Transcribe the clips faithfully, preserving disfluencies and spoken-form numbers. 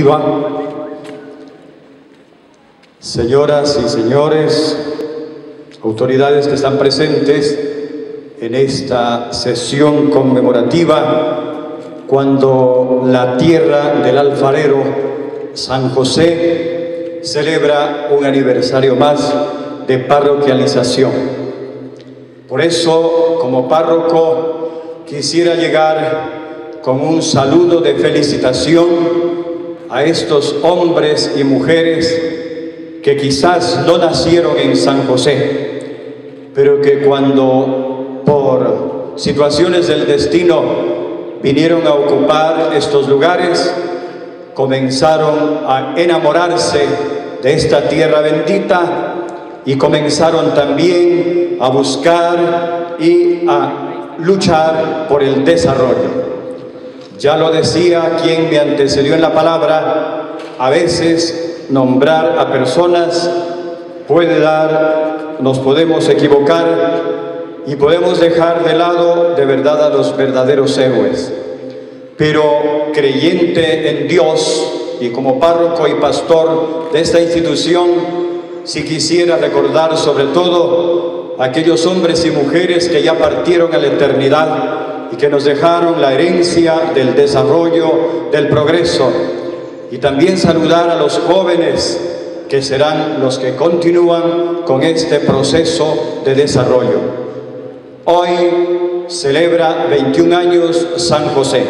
Señoras y señores, autoridades que están presentes en esta sesión conmemorativa, cuando la tierra del alfarero San José celebra un aniversario más de parroquialización. Por eso, como párroco, quisiera llegar con un saludo de felicitación a estos hombres y mujeres que quizás no nacieron en San José, pero que cuando por situaciones del destino vinieron a ocupar estos lugares, comenzaron a enamorarse de esta tierra bendita y comenzaron también a buscar y a luchar por el desarrollo. Ya lo decía quien me antecedió en la palabra, a veces nombrar a personas puede dar, nos podemos equivocar y podemos dejar de lado de verdad a los verdaderos héroes. Pero creyente en Dios y como párroco y pastor de esta institución, si quisiera recordar sobre todo a aquellos hombres y mujeres que ya partieron a la eternidad y que nos dejaron la herencia del desarrollo, del progreso, y también saludar a los jóvenes que serán los que continúan con este proceso de desarrollo. Hoy celebra veintiún años San José.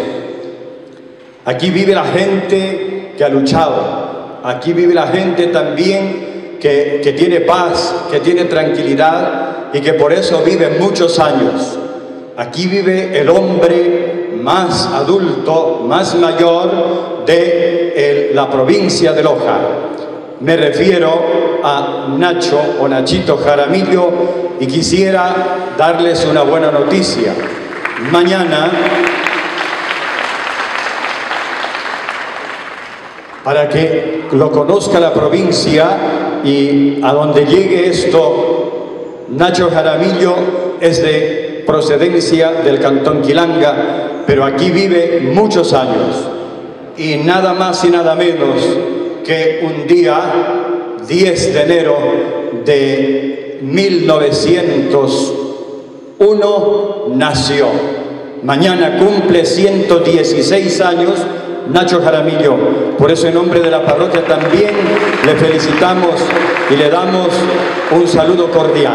Aquí vive la gente que ha luchado, aquí vive la gente también que, que tiene paz, que tiene tranquilidad y que por eso vive muchos años. Aquí vive el hombre más adulto, más mayor de el, la provincia de Loja. Me refiero a Nacho o Nachito Jaramillo y quisiera darles una buena noticia. Mañana, para que lo conozca la provincia y a donde llegue esto, Nacho Jaramillo es de procedencia del cantón Quilanga, pero aquí vive muchos años y nada más y nada menos que un día diez de enero de mil novecientos uno nació. Mañana cumple ciento dieciséis años Nacho Jaramillo. Por eso en nombre de la parroquia también le felicitamos y le damos un saludo cordial.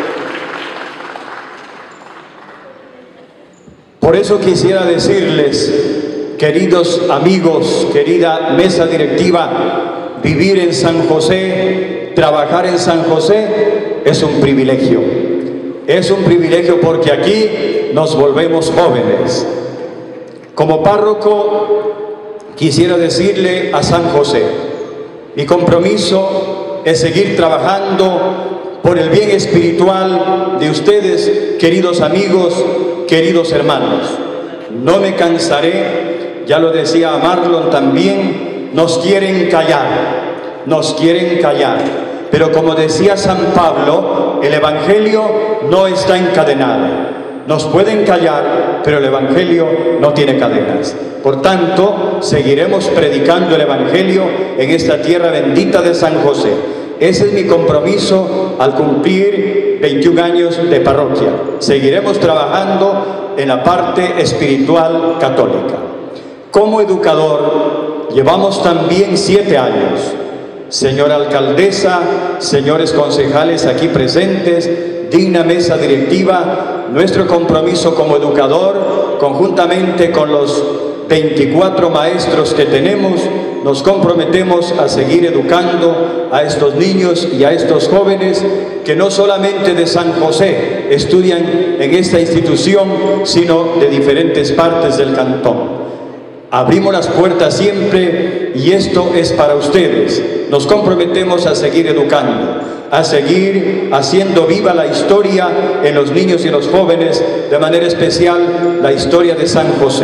Por eso quisiera decirles, queridos amigos, querida mesa directiva, vivir en San José, trabajar en San José es un privilegio. Es un privilegio porque aquí nos volvemos jóvenes. Como párroco, quisiera decirle a San José, mi compromiso es seguir trabajando por el bien espiritual de ustedes, queridos amigos, queridos hermanos. No me cansaré, ya lo decía Marlon también, nos quieren callar, nos quieren callar. Pero como decía San Pablo, el Evangelio no está encadenado. Nos pueden callar, pero el Evangelio no tiene cadenas. Por tanto, seguiremos predicando el Evangelio en esta tierra bendita de San José. Ese es mi compromiso al cumplir veintiún años de parroquia. Seguiremos trabajando en la parte espiritual católica. Como educador, llevamos también siete años. Señora alcaldesa, señores concejales aquí presentes, digna mesa directiva, nuestro compromiso como educador, conjuntamente con los veinticuatro maestros que tenemos, nos comprometemos a seguir educando a estos niños y a estos jóvenes que no solamente de San José estudian en esta institución, sino de diferentes partes del cantón. Abrimos las puertas siempre y esto es para ustedes. Nos comprometemos a seguir educando, a seguir haciendo viva la historia en los niños y los jóvenes, de manera especial la historia de San José.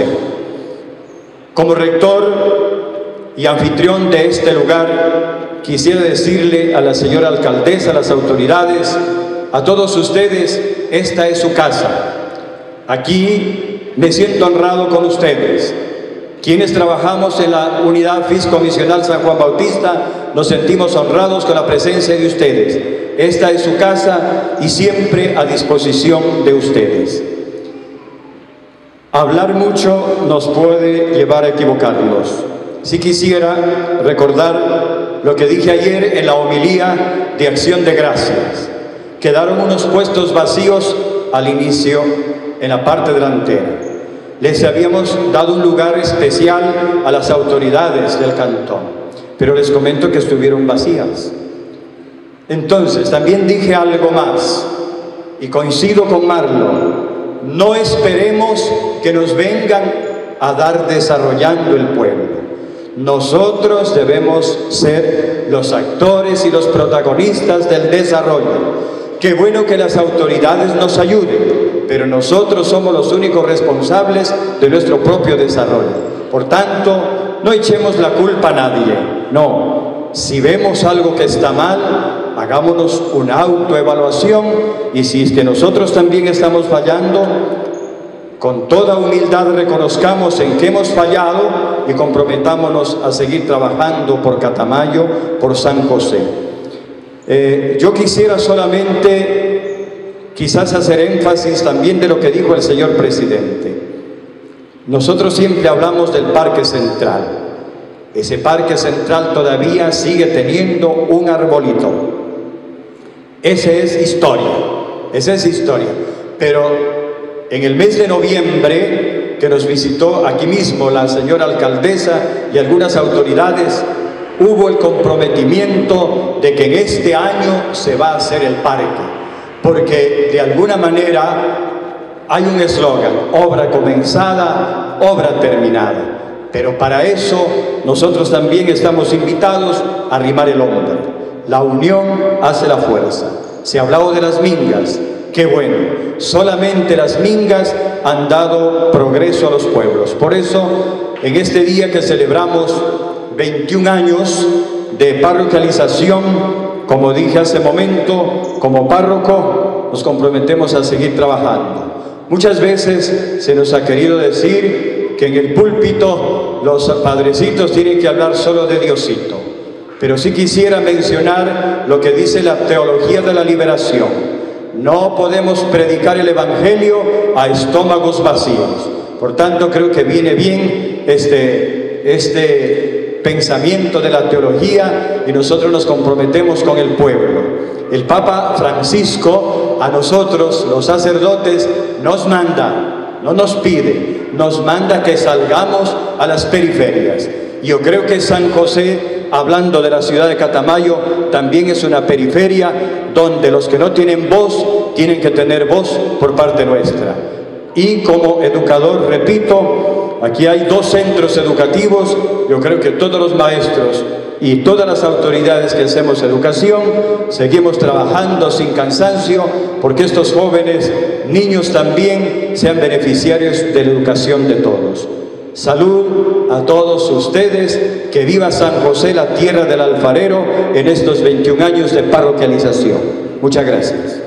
Como rector y anfitrión de este lugar, quisiera decirle a la señora alcaldesa, a las autoridades, a todos ustedes, esta es su casa. Aquí me siento honrado con ustedes. Quienes trabajamos en la unidad fiscomisional San Juan Bautista nos sentimos honrados con la presencia de ustedes. Esta es su casa y siempre a disposición de ustedes. Hablar mucho nos puede llevar a equivocarnos. Si quisiera recordar lo que dije ayer en la homilía de Acción de Gracias. Quedaron unos puestos vacíos al inicio en la parte delantera. Les habíamos dado un lugar especial a las autoridades del cantón, pero les comento que estuvieron vacías. Entonces, también dije algo más, y coincido con Marlon: no esperemos que nos vengan a dar desarrollando el pueblo. Nosotros debemos ser los actores y los protagonistas del desarrollo. Qué bueno que las autoridades nos ayuden, pero nosotros somos los únicos responsables de nuestro propio desarrollo. Por tanto, no echemos la culpa a nadie. No, si vemos algo que está mal, hagámonos una autoevaluación, y si es que nosotros también estamos fallando, con toda humildad reconozcamos en qué hemos fallado y comprometámonos a seguir trabajando por Catamayo, por San José. Eh, yo quisiera solamente quizás hacer énfasis también de lo que dijo el señor presidente. Nosotros siempre hablamos del Parque Central. Ese Parque Central todavía sigue teniendo un arbolito. Ese es historia, esa es historia. Pero en el mes de noviembre, que nos visitó aquí mismo la señora alcaldesa y algunas autoridades, hubo el comprometimiento de que en este año se va a hacer el parque, porque de alguna manera hay un eslogan: obra comenzada, obra terminada. Pero para eso nosotros también estamos invitados a arrimar el hombro. La unión hace la fuerza. Se ha hablado de las mingas. Qué bueno, solamente las mingas han dado progreso a los pueblos. Por eso, en este día que celebramos veintiún años de parroquialización, como dije hace momento, como párroco, nos comprometemos a seguir trabajando. Muchas veces se nos ha querido decir que en el púlpito los padrecitos tienen que hablar solo de Diosito. Pero sí quisiera mencionar lo que dice la teología de la liberación. No podemos predicar el Evangelio a estómagos vacíos. Por tanto, creo que viene bien este, este pensamiento de la teología, y nosotros nos comprometemos con el pueblo. El Papa Francisco a nosotros, los sacerdotes, nos manda, no nos pide, nos manda que salgamos a las periferias. Yo creo que San José, hablando de la ciudad de Catamayo, también es una periferia donde los que no tienen voz tienen que tener voz por parte nuestra. Y como educador, repito, aquí hay dos centros educativos. Yo creo que todos los maestros y todas las autoridades que hacemos educación seguimos trabajando sin cansancio porque estos jóvenes, niños también, sean beneficiarios de la educación de todos. Salud a todos ustedes, que viva San José, la tierra del alfarero, en estos veintiún años de parroquialización. Muchas gracias.